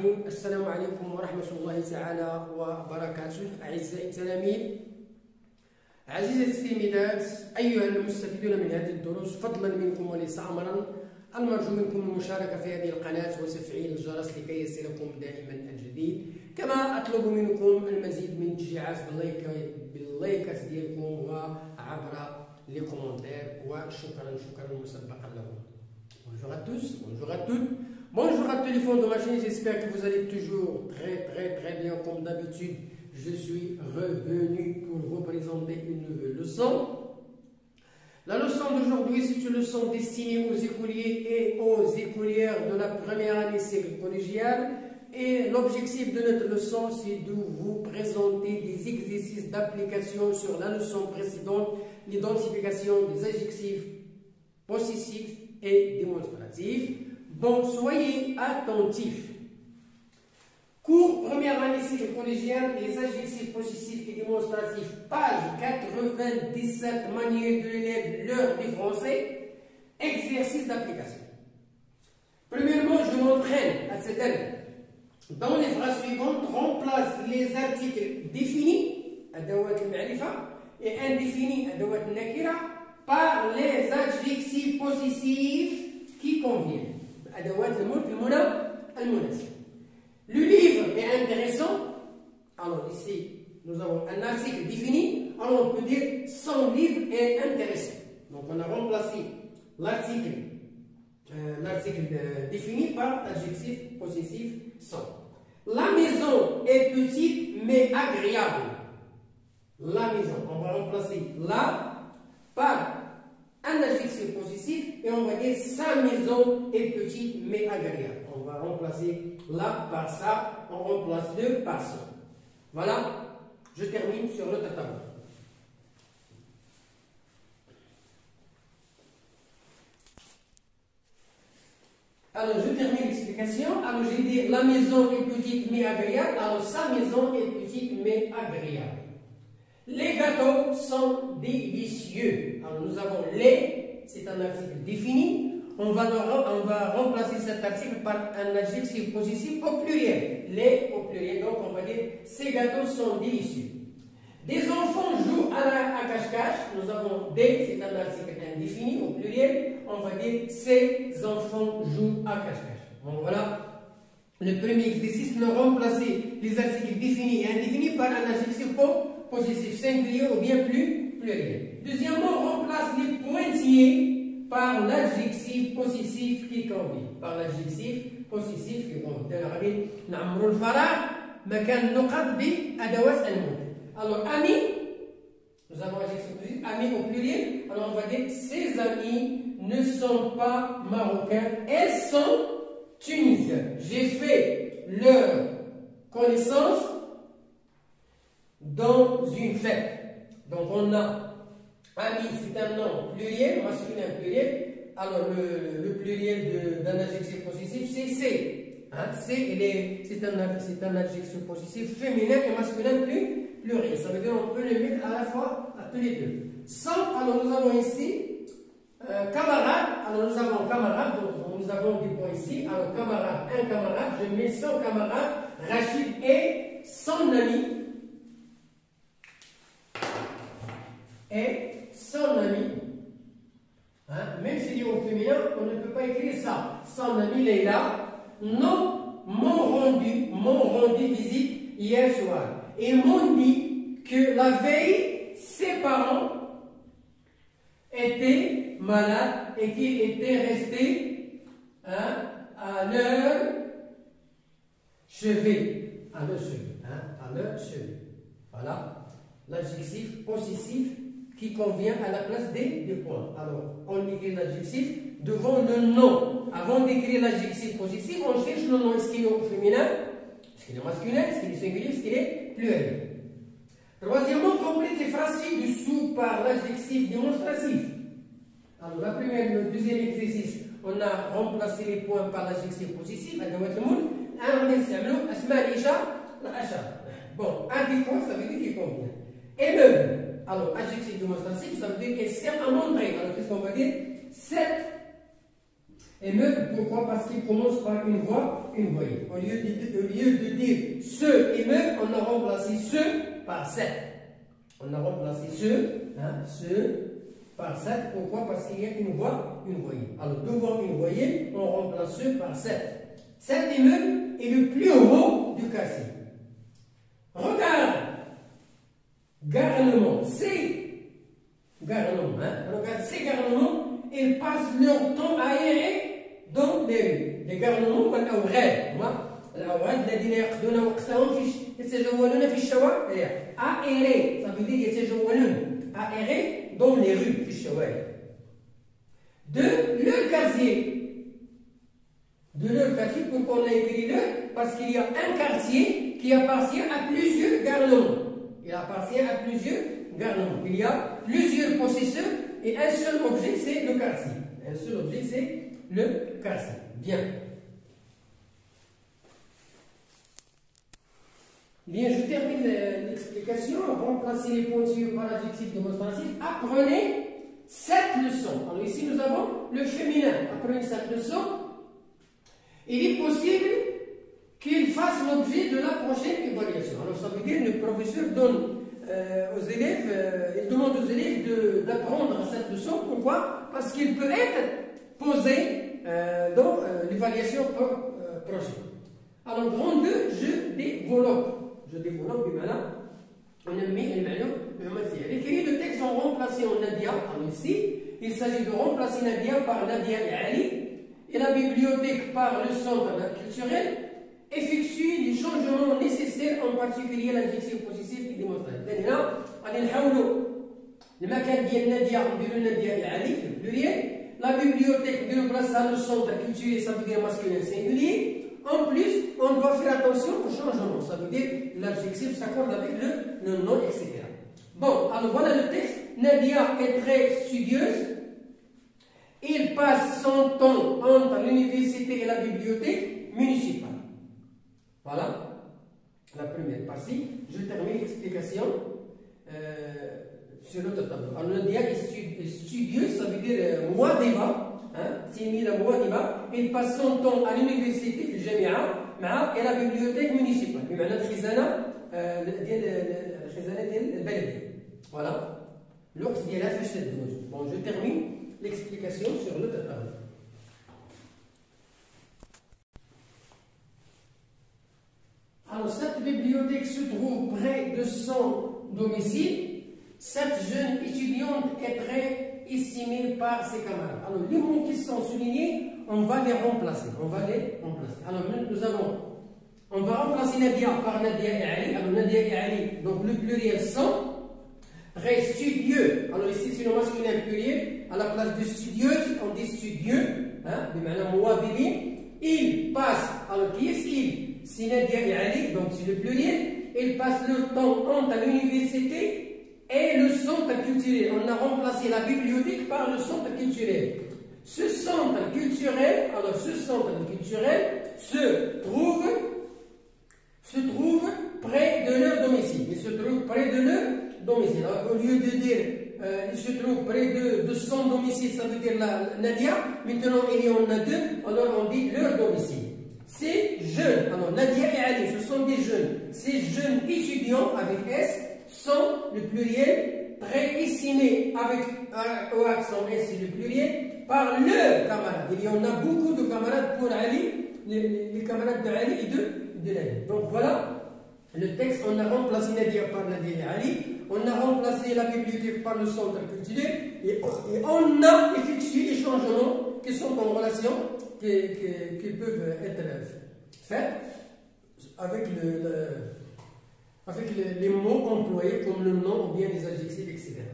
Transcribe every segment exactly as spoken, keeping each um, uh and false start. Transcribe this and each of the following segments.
الرحيم. السلام عليكم ورحمة الله تعالى وبركاته. أعزائي التلاميذ، عزيزتي التلميذات، أيها المستفيدون من هذه الدروس، فضلا منكم وليس أمرا، المرجو منكم المشاركة في هذه القناة وتفعيل الجرس لكي يصلكم دائما الجديد. كما أطلب منكم المزيد من التشجيعات باللايكات ديالكم وعبر لي كومونتير، وشكرا شكرا مسبقا لكم. Bonjour à tous, bonjour à toutes, bonjour à tous les fonds de ma chaîne, j'espère que vous allez toujours très très très bien comme d'habitude. Je suis revenu pour vous présenter une nouvelle leçon. La leçon d'aujourd'hui, c'est une leçon destinée aux écoliers et aux écolières de la première année cycle collégial. Et l'objectif de notre leçon, c'est de vous présenter des exercices d'application sur la leçon précédente, l'identification des adjectifs possessifs et démonstratifs. Bon, soyez attentifs. Cours première année cycle collégial, les adjectifs possessifs et démonstratifs, page quatre-vingt-dix-sept, manuel de l'élève, l'heure du français, exercice d'application. Premièrement, je m'entraîne à cette élève. Dans les phrases suivantes, remplace les articles définis, adawat al-ma'rifa, et indéfinis, adawat al-nakira, par les adjectifs possessifs qui conviennent. Adawat al-muna al-munasib. Le livre est intéressant. Alors ici, nous avons un article défini. Alors on peut dire son livre est intéressant. Donc on a remplacé l'article euh, l'article euh, défini par l'adjectif possessif son. La maison est petite mais agréable. La maison, on va remplacer la par un adjectif possessif et on va dire sa maison est petite mais agréable. On va remplacer la par ça, on remplace le par ça. Voilà, je termine sur notre tableau. Alors, je termine l'explication. Alors, j'ai dit la maison est petite mais agréable. Alors, sa maison est petite mais agréable. Les gâteaux sont délicieux. Alors, nous avons les, c'est un article défini. On va, le, on va remplacer cet article par un adjectif possessif au pluriel. Les au pluriel. Donc, on va dire ces gâteaux sont délicieux. Des enfants jouent à la à cache-cache. Nous avons des, c'est un article indéfini au pluriel. On va dire ces enfants jouent à cache-cache. Bon, voilà. Le premier exercice, nous remplacer les articles définis et indéfinis par un adjectif possessif singulier ou bien plus pluriel. Deuxièmement, on remplace les pointillés par l'adjectif possessif qui convient. Par l'adjectif possessif qui convient. نعمروا الفراغ مكان النقط بأدوات الموت. Alors, amis, nous avons adjectif possessif, amis au pluriel. Alors, on va dire ces amis ne sont pas marocains, elles sont tunisiennes. J'ai fait leur connaissance dans une fête. Donc, on a ami, c'est un nom pluriel, masculin pluriel. Alors, le, le pluriel d'un adjectif possessif, c'est c'est. Hein? C'est un, un adjectif possessif féminin et masculin plus pluriel. Ça veut dire qu'on peut le mettre à la fois à tous les deux. Sans, alors nous avons ici euh, camarade. Alors, nous avons camarade, donc nous avons des points ici. Alors, camarade, un camarade, je mets son camarade, Rachid et son ami. Et son ami, hein, même si c'est au féminin, on ne peut pas écrire ça. Son ami Leila, non, m'ont rendu, m'ont rendu visite hier soir. Ils m'ont dit que la veille, ses parents étaient malades et qu'ils étaient restés hein, à leur chevet. À leur chevet. Hein, à leur chevet. Voilà l'adjectif possessif qui convient à la place des, des points. Alors, on écrit l'adjectif devant le nom. Avant d'écrire l'adjectif possessif, on cherche le nom. Est-ce qu'il est au féminin? Est-ce qu'il est masculin? Est-ce qu'il est singulier? Est-ce qu'il est pluriel? Troisièmement, complète les phrases ci-dessous par l'adjectif démonstratif. Alors, la première, le deuxième exercice, on a remplacé les points par l'adjectif possessif. Un, bon, adéquat, ça veut dire qu'il convient. Et le alors, adjectif démonstratif, ça veut dire qu'elle sert à montrer. Alors, qu'est-ce qu'on va dire? Cette. Et immeuble. Pourquoi? Parce qu'il commence par une voix, une voyelle. Au lieu de, au lieu de dire ce immeuble, on a remplacé ce par cette. On a remplacé ce, hein, ce par cette. Pourquoi? Parce qu'il y a une voix, une voyelle. Alors, deux voix, une voyelle, on remplace ce par cette. Cet immeuble est le plus haut du quartier. Regarde. Garnement, ces garnements, hein? Regarde, ces garnements, ils passent leur temps à errer dans les rues. Les garnements sont الأوغاد، الأوغاد الذين يقضون وقتهم في يتجولون في الشوارع. À errer, ça veut dire يتجولون، à errer dans les rues في الشوارع. De le quartier. De leur quartier, pourquoi on a écrit le? Parce qu'il y a un quartier qui appartient à plusieurs garnements. Il appartient à plusieurs garnements. Il y a plusieurs possesseurs et un seul objet, c'est le quartier. Un seul objet, c'est le quartier. Bien. Bien, je termine l'explication. Remplacer les pointillés par l'adjectif démonstratif. Apprenez cette leçon. Alors ici, nous avons le féminin. Apprenez cette leçon. Il est possible qu'il fasse l'objet de la prochaine évaluation. Alors ça veut dire que le professeur donne euh, aux élèves, euh, il demande aux élèves d'apprendre cette leçon. Pourquoi? Parce qu'il peut être posé euh, dans euh, l'évaluation euh, prochaine. Alors grand deux, je développe. Je développe, on a mis le le Écrit le texte en remplaçant Nadia. Alors ici, il s'agit de remplacer Nadia par Nadia et Ali et la bibliothèque par le centre culturel. Effectuer les changements nécessaires, en particulier l'adjectif possessif et démonstratif. هنا غادي نحاولوا المكان ديال ناديه نديروا ناديه علي في البلوريال. La bibliothèque نديروا بلاصتها le centre culturel, ça veut dire masculin singulier. En plus, on doit faire attention au changement, ça veut dire l'adjectif s'accorde avec le, le nom, et cetera. Bon, alors voilà le texte. Nadia est très studieuse. Il passe son temps entre l'université et la bibliothèque municipale. Voilà la première partie. Je termine l'explication euh, sur l'autre tableau. Alors, Nadia est studieuse, ça veut dire موظفة. تلميذة موظفة. Il passe son temps à l'université في الجامعة مع et la bibliothèque municipale. بمعنى الخزانة ديال الخزانة ديال البلدية. Voilà. الوقت ديالها فاش تدوز. Bon, je termine l'explication sur l'autre tableau. Alors, cette bibliothèque se trouve près de son domicile. Cette jeune étudiante est très estimée par ses camarades. Alors, les mots qui sont soulignés, on va les remplacer. On va les remplacer. Alors, nous avons, on va remplacer Nadia par Nadia et Ali. Alors, Nadia et Ali, donc le pluriel sont. Très studieux. Alors, ici, c'est le masculin pluriel. À la place de studieuse, on dit studieux. Hein, il passe. Alors, qui est-ce qu'il? C'est Nadia et Ali, donc c'est le pluriel. Ils passent leur temps entre l'université et le centre culturel. On a remplacé la bibliothèque par le centre culturel. Ce centre culturel, alors ce centre culturel se trouve, se trouve près de leur domicile. Il se trouve près de leur domicile. Alors, au lieu de dire euh, il se trouve près de, de son domicile, ça veut dire la, Nadia. Maintenant, il y en a deux, alors on dit leur domicile. Ces jeunes, alors Nadia et Ali, ce sont des jeunes. Ces jeunes étudiants avec S sont le pluriel, très estimés avec un O accent S, c'est le pluriel, par leurs camarades. Il y en a beaucoup de camarades pour Ali, les, les camarades de Ali et de, de Nadia. Donc voilà le texte. On a remplacé Nadia par Nadia et Ali. On a remplacé la bibliothèque par le centre culturel. Et, et on a effectué les changements qui sont en relation. Qui, qui, qui peuvent être faits avec, le, le, avec le, les mots employés comme le nom ou bien les adjectifs, et cetera.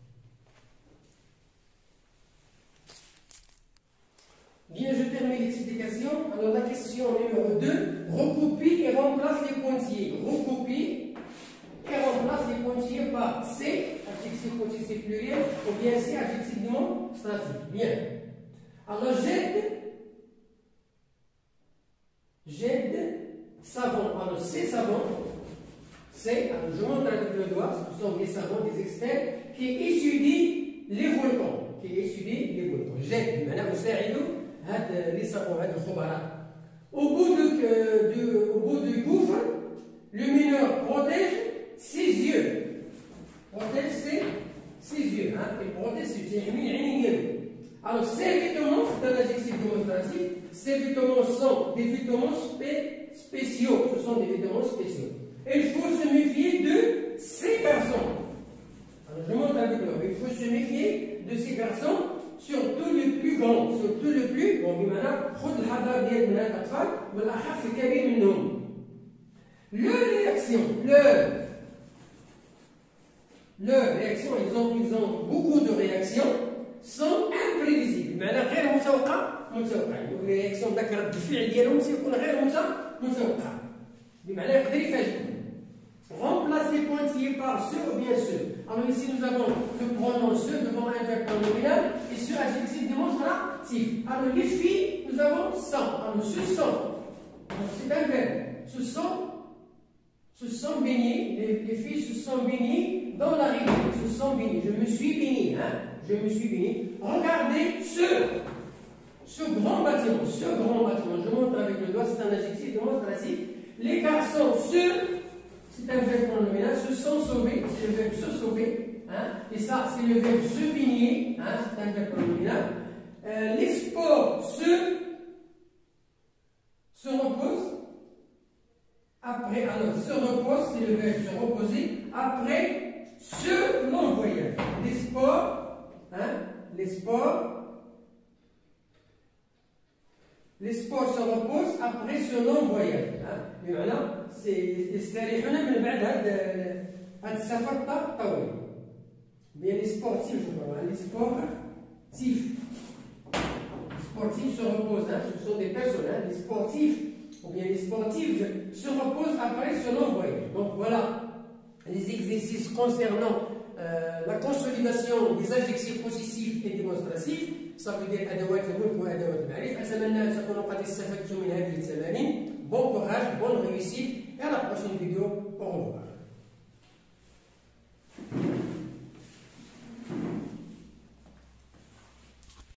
Bien, je termine l'explication. Alors, la question numéro deux, recopie et remplace les pointillés. Recopie et remplace les pointillés par C, adjectif pointillé pluriel, ou bien C, adjectif démonstratif. Bien. Alors, j'aide. J'aide savants. Alors, ces savants, c'est, alors je montre avec le doigt, ce sont des savants, des experts qui étudient les volcans. Qui étudient les volcans. J'aide, بمعنى أساعد هاد اللي صاغوا هاد الخبراء. Au bout de, euh, du, au bout du gouffre, le mineur protège ses yeux. Protège ses, ses yeux. Hein? Il protège ses yeux. Alors, ces vêtements, c'est un adjectif démonstratif. Ces vêtements sont des vêtements spé spéciaux. Ce sont des vêtements spéciaux. Et il faut se méfier de ces garçons. Alors, je montre avec l'homme. Il faut se méfier de ces garçons, surtout les plus grands. Surtout les plus grands. بمعنى خذ الحذر ديال من الأطفال والأخف الكبير منهم. Leur réaction, leur, leur réaction, ils ont, ils ont beaucoup de réactions, sont imprévisibles. بمعنى غير متوقع متوقع. يقول لي رياكسيون ذاك رد الفعل ديالهم سيكون غير متوقع. بمعنى يقدر يفاجئ. Remplacer pointillé par ce ou bien ce. Alors ici nous avons le pronom ce devant un verbe pronominal et ce adjectif démonstratif. Alors les filles, nous avons sont. Alors ce sont. C'est un verbe. Ce sont, se sont baignés. Les, les filles se sont baignées dans la rivière. Se sont baignées. Je me suis baignée. Hein? Je me suis baignée. Regardez ce. Ce grand bâtiment. Ce grand bâtiment. Je montre avec le doigt. C'est un adjectif démonstratif. Les garçons se. C'est un verbe pronominal, se sont sauvés, c'est le verbe se sauver, hein? Et ça, c'est le verbe se baigner, hein? C'est un verbe pronominal. Euh, les sports se, se reposent, après, alors se repose, c'est le verbe se reposer, après ce long voyage. Les sports, hein? Les sports, les sports se reposent après ce long voyage. Hein? بمعنى يستريحون من بعد هذا هذا السفر الطويل. بيان لي سبورتيف لي سبورتيف sportifs se reposent, hein, ce sont des personnes, hein, les sportifs ou bien les sportives se reposent après ce long voyage. Donc voilà les exercices concernant euh, la consolidation des adjectifs possessifs et démonstratifs. Ça veut dire أدوات الملك وأدوات المعرفة. أتمنى أن تكونوا قد استفدتم من هذه التمارين. Bon courage, bonne réussite et à la prochaine vidéo. Au revoir.